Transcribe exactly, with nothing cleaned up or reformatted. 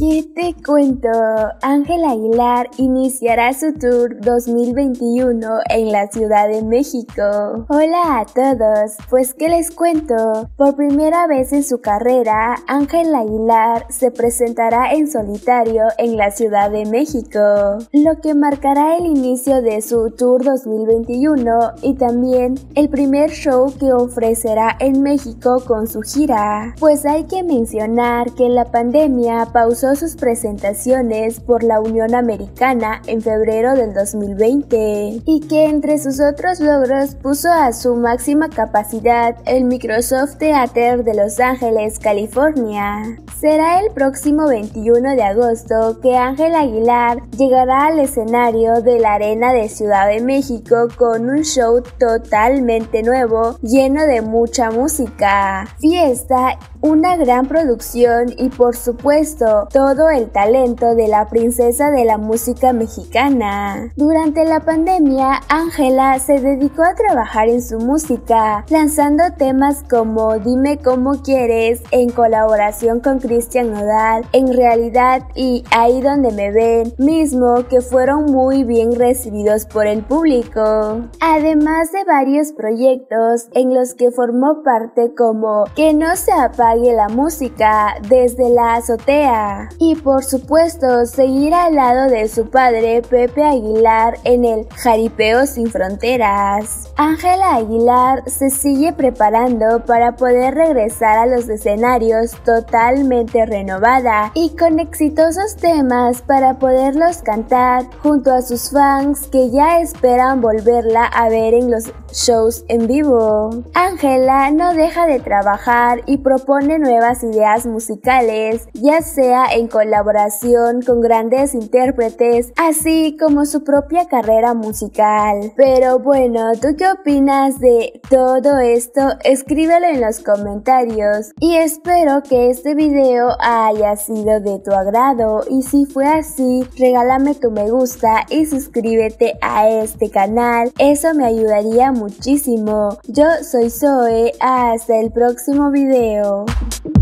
¿Qué te cuento? Ángela Aguilar iniciará su tour dos mil veintiuno en la Ciudad de México. Hola a todos, pues ¿qué les cuento? Por primera vez en su carrera, Ángela Aguilar se presentará en solitario en la Ciudad de México, lo que marcará el inicio de su tour dos mil veintiuno y también el primer show que ofrecerá en México con su gira. Pues hay que mencionar que la pandemia pausó sus presentaciones por la Unión Americana en febrero del dos mil veinte y que entre sus otros logros puso a su máxima capacidad el Microsoft Theater de Los Ángeles, California. Será el próximo veintiuno de agosto que Ángela Aguilar llegará al escenario de la Arena de Ciudad de México con un show totalmente nuevo, lleno de mucha música, fiesta, una gran producción y por supuesto todo el talento de la princesa de la música mexicana. Durante la pandemia, Ángela se dedicó a trabajar en su música, lanzando temas como Dime Cómo Quieres en colaboración con Cristian Nodal, En Realidad y Ahí Donde Me Ven, mismo que fueron muy bien recibidos por el público. Además de varios proyectos en los que formó parte como Que no se apague la música, Desde la azotea y por supuesto seguir al lado de su padre Pepe Aguilar en el Jaripeo Sin Fronteras. Ángela Aguilar se sigue preparando para poder regresar a los escenarios totalmente renovada y con exitosos temas para poderlos cantar junto a sus fans que ya esperan volverla a ver en los shows en vivo. Ángela no deja de trabajar y propone nuevas ideas musicales, ya sea en colaboración con grandes intérpretes, así como su propia carrera musical. Pero bueno, ¿tú qué opinas de todo esto? Escríbelo en los comentarios y espero que este video haya sido de tu agrado y si fue así, regálame tu me gusta y suscríbete a este canal, eso me ayudaría muchísimo. Yo soy Zoe, hasta el próximo video.